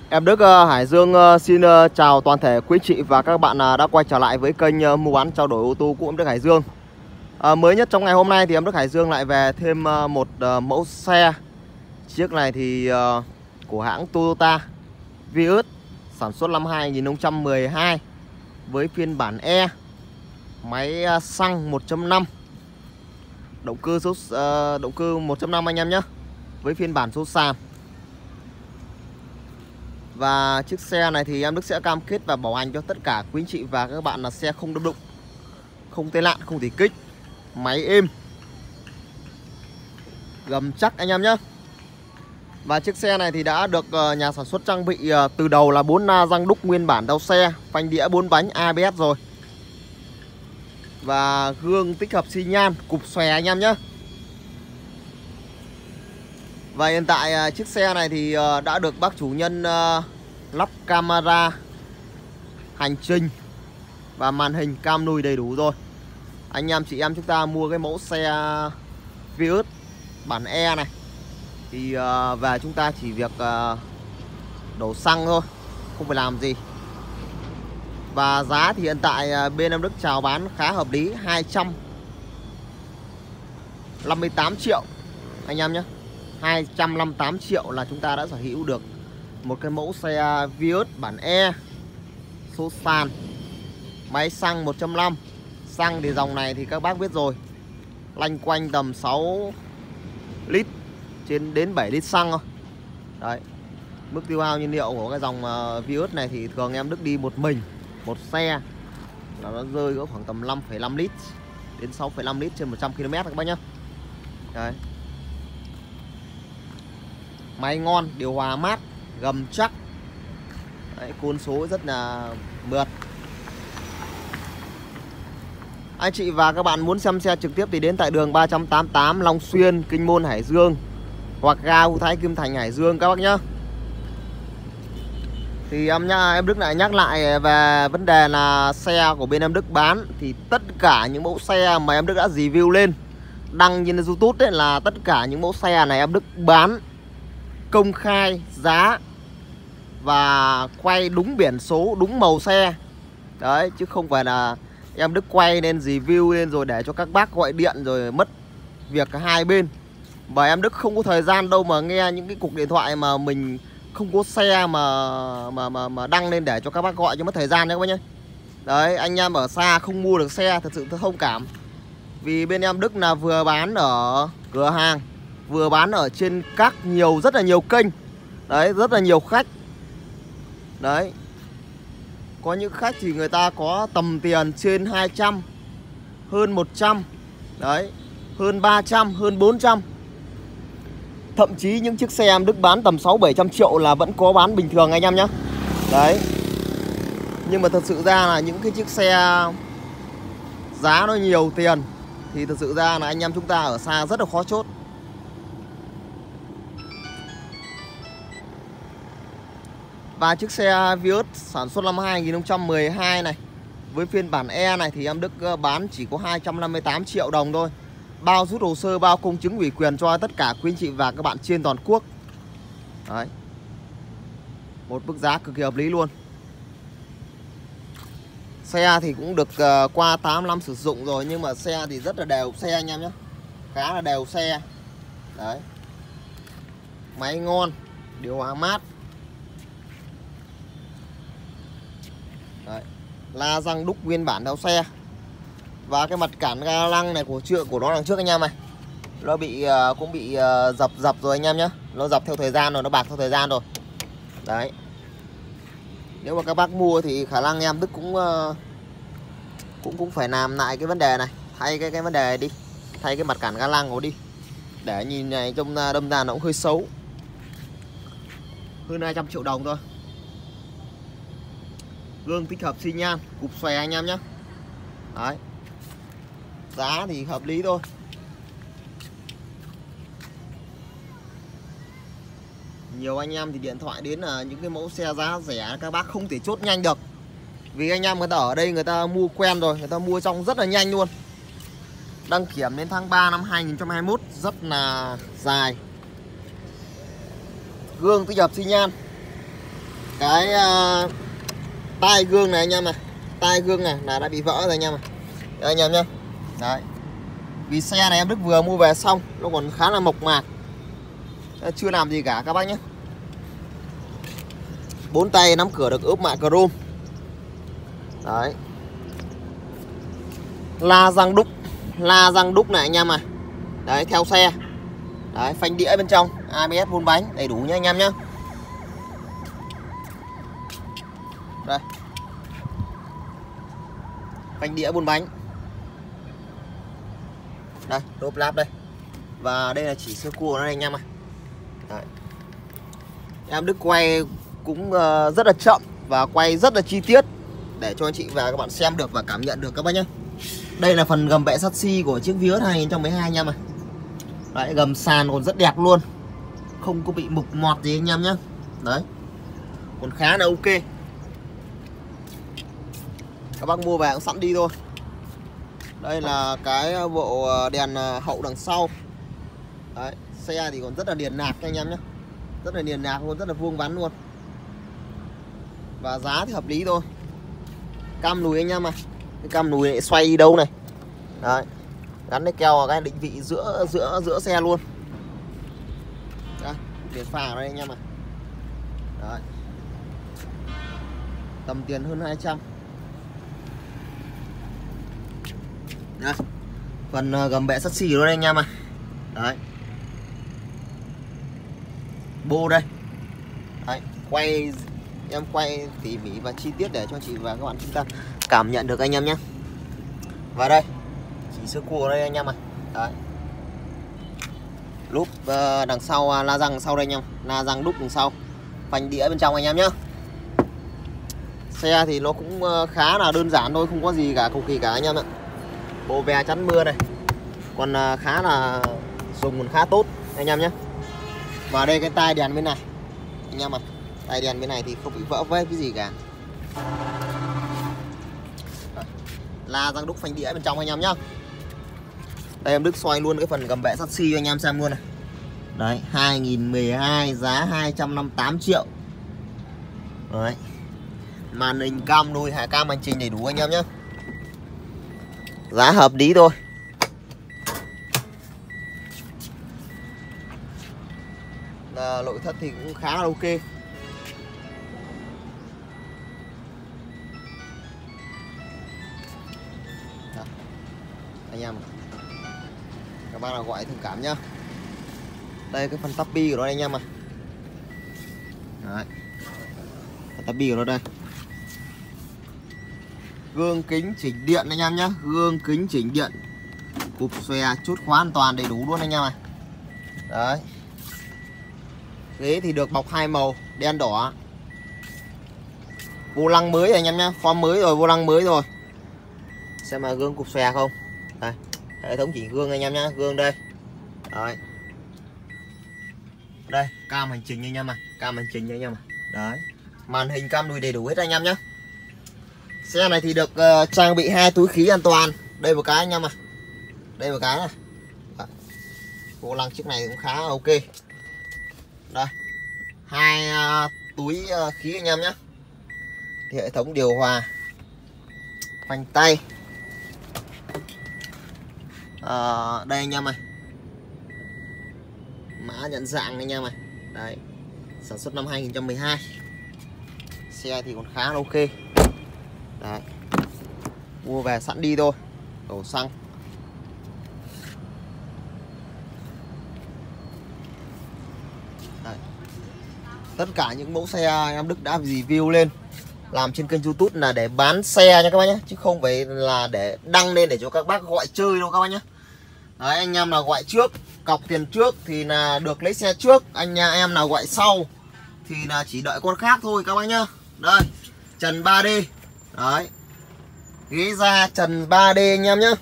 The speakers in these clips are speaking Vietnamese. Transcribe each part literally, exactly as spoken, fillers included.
Em Đức uh, Hải Dương uh, xin uh, chào toàn thể quý chị và các bạn uh, đã quay trở lại với kênh uh, mua bán trao đổi ô tô của em Đức Hải Dương. uh, Mới nhất trong ngày hôm nay thì em Đức Hải Dương lại về thêm uh, một uh, mẫu xe. Chiếc này thì uh, của hãng Toyota Vios, sản xuất năm hai nghìn không trăm mười hai với phiên bản E, máy uh, xăng một chấm năm, động cơ số uh, động cơ một chấm năm anh em nhé, với phiên bản số sàn. Và chiếc xe này thì em Đức sẽ cam kết và bảo hành cho tất cả quý anh chị và các bạn là xe không đâm đụng, không tai nạn, không tỉ kích, máy êm, gầm chắc anh em nhé. Và chiếc xe này thì đã được nhà sản xuất trang bị từ đầu là bốn la răng đúc nguyên bản đầu xe, phanh đĩa bốn bánh a bê ét rồi. Và gương tích hợp xi nhan, cụp xòe anh em nhé. Và hiện tại chiếc xe này thì đã được bác chủ nhân lắp camera hành trình và màn hình cam lùi đầy đủ rồi. Anh em chị em chúng ta mua cái mẫu xe Vios bản E này thì về chúng ta chỉ việc đổ xăng thôi, không phải làm gì. Và giá thì hiện tại bên em Đức chào bán khá hợp lý, hai trăm năm mươi tám triệu anh em nhé. hai trăm năm mươi tám triệu là chúng ta đã sở hữu được một cái mẫu xe Vios bản E, số sàn, máy xăng một chấm năm. Xăng thì dòng này thì các bác biết rồi, lanh quanh tầm sáu lít trên đến bảy lít xăng thôi. Đấy, mức tiêu hao nhiên liệu của cái dòng Vios này thì thường em Đức đi một mình, một xe là nó rơi có khoảng tầm năm phẩy năm lít đến sáu phẩy năm lít trên một trăm ki lô mét các bác nhá. Đấy, máy ngon, điều hòa mát, gầm chắc. Đấy, côn số rất là mượt. Anh chị và các bạn muốn xem xe trực tiếp thì đến tại đường ba trăm tám mươi tám Long Xuyên, Kinh Môn, Hải Dương, hoặc ga U Thái, Kim Thành, Hải Dương các bác nhá. Thì em nhá, em Đức lại nhắc lại về vấn đề là xe của bên em Đức bán thì tất cả những mẫu xe mà em Đức đã review lên đăng trên YouTube ấy, là tất cả những mẫu xe này em Đức bán công khai giá và quay đúng biển số, đúng màu xe. Đấy, chứ không phải là em Đức quay lên review lên rồi để cho các bác gọi điện rồi mất việc cả hai bên. Và em Đức không có thời gian đâu mà nghe những cái cuộc điện thoại mà mình không có xe mà mà mà, mà đăng lên để cho các bác gọi cho mất thời gian đấy các bác nhé. Đấy, anh em ở xa không mua được xe thật sự tôi thông cảm. Vì bên em Đức là vừa bán ở cửa hàng, vừa bán ở trên các nhiều rất là nhiều kênh. Đấy, rất là nhiều khách. Đấy, có những khách thì người ta có tầm tiền trên hai trăm, hơn một trăm, đấy, hơn ba trăm, hơn bốn trăm. Thậm chí những chiếc xe em Đức bán tầm sáu bảy trăm triệu là vẫn có bán bình thường anh em nhé. Đấy, nhưng mà thật sự ra là những cái chiếc xe giá nó nhiều tiền thì thật sự ra là anh em chúng ta ở xa rất là khó chốt. Và chiếc xe Vios sản xuất năm hai nghìn không trăm mười hai này với phiên bản E này thì em Đức bán chỉ có hai trăm năm mươi tám triệu đồng thôi. Bao rút hồ sơ, bao công chứng ủy quyền cho tất cả quý anh chị và các bạn trên toàn quốc. Đấy, một mức giá cực kỳ hợp lý luôn. Xe thì cũng được uh, qua tám năm sử dụng rồi, nhưng mà xe thì rất là đều xe anh em nhé, khá là đều xe. Đấy, máy ngon, điều hòa mát. Đấy, la răng đúc nguyên bản theo xe. Và cái mặt cản ga lăng này của trượng của nó đằng trước anh em này, nó bị uh, cũng bị uh, dập dập rồi anh em nhé. Nó dập theo thời gian rồi, nó bạc theo thời gian rồi. Đấy, nếu mà các bác mua thì khả năng em Đức cũng uh, cũng cũng phải làm lại cái vấn đề này, thay cái cái vấn đề này đi, thay cái mặt cản ga lăng của đi, để nhìn này trông đâm ra nó cũng hơi xấu. Hơn hai trăm triệu đồng thôi. Gương tích hợp xi nhan, cụp xòe anh em nhé. Đấy, giá thì hợp lý thôi. Nhiều anh em thì điện thoại đến là những cái mẫu xe giá rẻ các bác không thể chốt nhanh được. Vì anh em người ta ở đây người ta mua quen rồi, người ta mua trong rất là nhanh luôn. Đăng kiểm đến tháng ba năm hai nghìn không trăm hai mươi mốt rất là dài. Gương tích hợp xi nhan. cái uh, tai gương này anh em này, tai gương này là đã bị vỡ rồi anh em này. Đây anh em nhá. Đấy. Vì xe này em Đức vừa mua về xong, nó còn khá là mộc mạc, chưa làm gì cả các bác nhé. Bốn tay nắm cửa được ốp mạ chrome. Đấy. La răng đúc, la răng đúc này anh em này. Đấy, theo xe. Đấy, phanh đĩa bên trong, a bê ét bốn bánh đầy đủ nha anh em nhé. Đây. Phanh đĩa bốn bánh. Đây, lốp láp đây. Và đây là chỉ sơ cua nó đây anh em ạ. Đấy. Em Đức quay cũng uh, rất là chậm và quay rất là chi tiết để cho anh chị và các bạn xem được và cảm nhận được các bác nhé. Đây là phần gầm bệ sắt-xi của chiếc Vios hai nghìn không trăm mười hai anh em ạ. Đấy, gầm sàn còn rất đẹp luôn, không có bị mục mọt gì anh em nhé. Đấy, còn khá là ok. Các bác mua về cũng sẵn đi thôi. Đây là cái bộ đèn hậu đằng sau. Đấy, xe thì còn rất là điền nạc anh em nhé, rất là điền nạc luôn, rất là vuông vắn luôn. Và giá thì hợp lý thôi. Cam lùi anh em à, cái cam lùi này xoay đi đâu này. Đấy, gắn cái keo cái định vị giữa giữa giữa xe luôn. Đây, đèn pha ở đây anh em à. Đấy, tầm tiền hơn hai trăm. Đây, phần gầm bệ sắt xì đó đây anh em à. Đấy, bô đây. Đấy, quay em quay tỉ mỉ và chi tiết để cho chị và các bạn chúng ta cảm nhận được anh em nhé. Và đây chỉ sơ cua đây anh em à. Đấy, lúp uh, đằng sau, uh, la răng đằng sau đây anh em, la răng đúc đằng sau, phanh đĩa bên trong anh em nhé. Xe thì nó cũng uh, khá là đơn giản thôi, không có gì cả cầu kỳ cả anh em ạ. Bộ ve chắn mưa này còn uh, khá là dùng còn khá tốt anh em nhé. Và đây cái tai đèn bên này anh em ạ, tai đèn bên này thì không bị vỡ vết cái gì cả. Đây, la răng đúc phanh đĩa bên trong anh em nhá. Đây em Đức xoay luôn cái phần gầm bệ sắt-xi cho anh em xem luôn này. Đấy, hai nghìn không trăm mười hai, giá hai trăm năm mươi tám triệu. Đấy, màn hình cam lùi, hạ cam hành trình đầy đủ anh em nhé. Giá hợp lý thôi. Là nội thất thì cũng khá là ok. Đó, anh em các bác nào gọi thông cảm nhá. Đây cái phần tắp bi của nó đây anh em à. Đấy, phần tắp bi của nó đây. Gương kính chỉnh điện anh em nhá, gương kính chỉnh điện, cụp xòe, chốt khóa an toàn đầy đủ luôn anh em à. Đấy, ghế thì được bọc hai màu đen đỏ. Vô lăng mới anh em nhá, form mới rồi, vô lăng mới rồi. Xem mà gương cụp xòe không. Đây, hệ thống chỉnh gương anh em nhá, gương đây. Đấy, đây cam hành trình anh em à, cam hành trình anh em à. Đấy, màn hình cam lùi đầy đủ hết anh em nhá. Xe này thì được uh, trang bị hai túi khí an toàn. Đây một cái anh em à, đây một cái này. Vô lăng chiếc này cũng khá là ok. Đây, hai uh, túi uh, khí anh em nhé. Hệ thống điều hòa, phanh tay. Uh, đây anh em này, mã nhận dạng anh em này. Đấy, sản xuất năm hai nghìn không trăm mười hai. Xe thì còn khá là ok. Đấy, mua về sẵn đi thôi, đổ xăng. Đấy, tất cả những mẫu xe em Đức đã review lên làm trên kênh YouTube là để bán xe nha các bác nhé, chứ không phải là để đăng lên để cho các bác gọi chơi đâu các bác nhé. Đấy, anh em nào gọi trước, cọc tiền trước thì là được lấy xe trước, anh nhà em nào gọi sau thì là chỉ đợi con khác thôi các bác nhá. Đây, trần ba D. Đấy, ghế da trần ba D anh em nhé.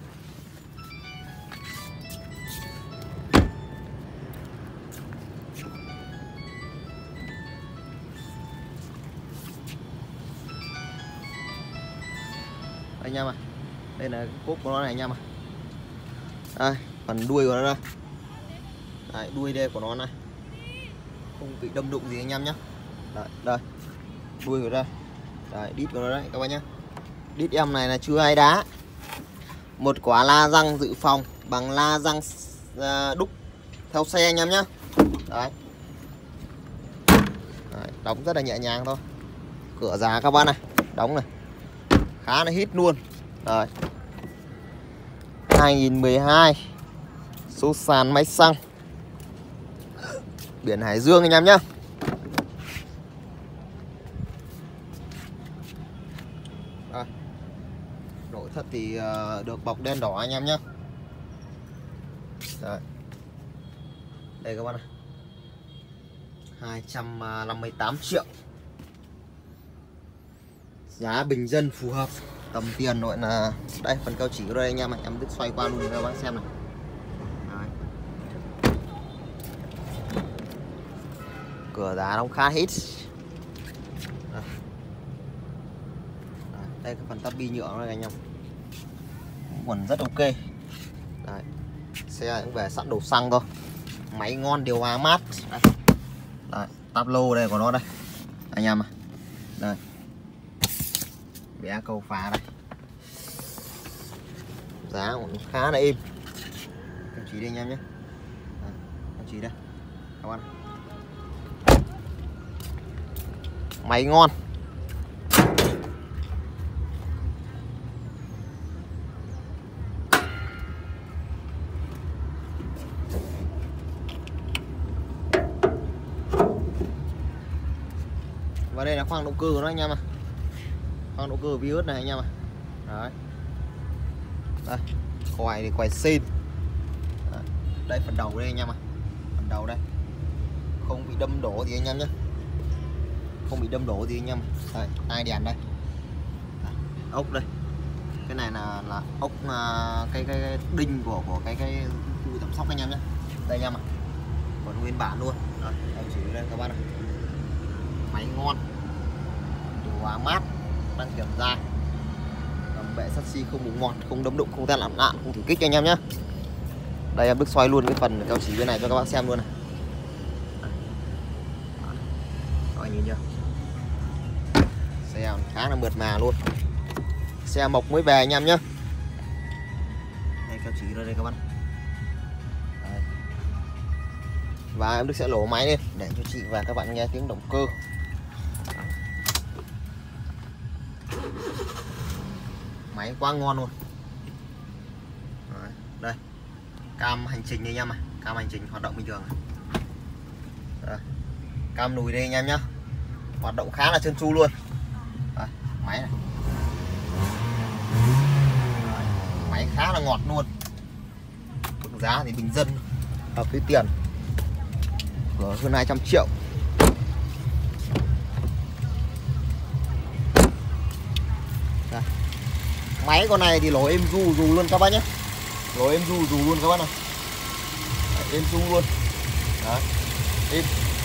Anh em à, đây là cốp của nó này anh em à. Đây, phần đuôi của nó đây. Đấy, đuôi đây của nó này, không bị đâm đụng gì anh em nhé. Đấy, đây đuôi của ra. Đấy, đít của nó đấy các bác nhá. Đít em này là chưa ai đá. Một quả la răng dự phòng bằng la răng đúc theo xe anh em nhá. Đấy. Đấy, đóng rất là nhẹ nhàng thôi. Cửa giá các bác này, đóng này. Khá là hít luôn. Đấy. hai nghìn mười hai. Số sàn máy xăng. Biển Hải Dương anh em nhá. Đây. Nội thất thì được bọc đen đỏ anh em nhá. Đây. Đây các bạn này. hai trăm năm mươi tám triệu. Giá bình dân phù hợp. Tầm tiền nội là đây, phần cao chỉ ở đây anh em này, em đứt xoay qua luôn các bác xem này. Đấy. Cửa giá đóng khá hết. Đây. Đấy, đây cái phần tắp bi nhựa này anh em. Quần rất ok. Đấy. Xe cũng về sẵn đồ xăng thôi. Máy ngon, điều hòa mát. Đây. Đấy, tắp lô đây của nó đây. Anh em à. Đây. Bé câu phá đây. Giá cũng khá là êm. Em chỉ đây anh em nhé. Em chỉ đây các bạn. Máy ngon. Và đây là khoang động cơ của nó anh em à. Khoang động cơ Vios này anh em à. Đấy. Đây, quay thì quay xin. Đấy. Đây phần đầu đây anh em à. Phần đầu đây. Không bị đâm đổ thì anh em nhé. Không bị đâm đổ thì anh em. Đây, hai đèn đây. Đấy. Ốc đây. Cái này là là ốc uh, cái, cái cái đinh của của cái cái cùi tẩm sóc anh em nhé. Đây anh em à. Còn nguyên bản luôn. Đấy, em chỉ đây các bạn ạ. Máy ngon. Điều hòa mát, đăng kiểm dài. Bệ sắt xi không bùng ngọt, không đâm đụng, không tai nạn nạn, không thử kích cho anh em nhé. Đây em đứt xoay luôn cái phần cao chỉ bên này cho các bác xem luôn này. Các bạn nhìn chưa? Xe khá là mượt mà luôn. Xe mộc mới về anh em nhé. Đây cao chỉ ra đây các bạn. Đây. Và em Đức sẽ lổ máy lên để cho chị và các bạn nghe tiếng động cơ. Máy quá ngon luôn. Đấy, đây cam hành trình anh em này, cam hành trình hoạt động bình thường. Đây. Cam lùi đây anh em nhá, hoạt động khá là trơn tru luôn. Đây, máy này. Đấy, máy khá là ngọt luôn. Mức giá thì bình dân, hợp với tiền, của hơn hai trăm triệu. Đây. Máy con này thì lỗ êm du dù luôn các bác nhé. Lỗ êm du dù luôn các bác này. Đấy, êm du luôn. Đấy, êm.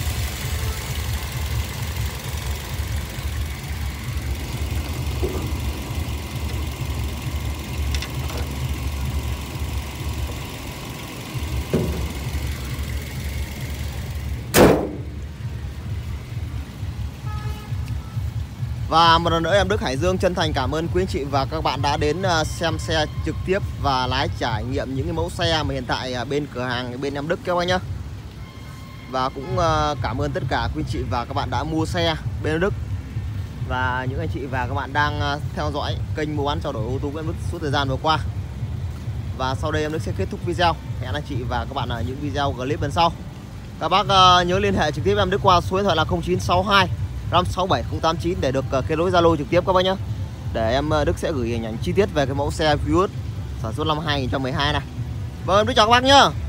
Và một lần nữa em Đức Hải Dương chân thành cảm ơn quý anh chị và các bạn đã đến xem xe trực tiếp và lái trải nghiệm những cái mẫu xe mà hiện tại bên cửa hàng bên em Đức các bác nhé. Và cũng cảm ơn tất cả quý anh chị và các bạn đã mua xe bên em Đức. Và những anh chị và các bạn đang theo dõi kênh mua bán trao đổi ô tô của em Đức suốt thời gian vừa qua. Và sau đây em Đức sẽ kết thúc video. Hẹn anh chị và các bạn ở những video clip lần sau. Các bác nhớ liên hệ trực tiếp em Đức qua số điện thoại là không chín sáu hai năm sáu bảy không tám chín để được kết nối Zalo trực tiếp các bác nhé. Để em Đức sẽ gửi hình ảnh chi tiết về cái mẫu xe Vios sản xuất năm hai nghìn không trăm mười hai này. Vâng, em Đức chào các bác nhé.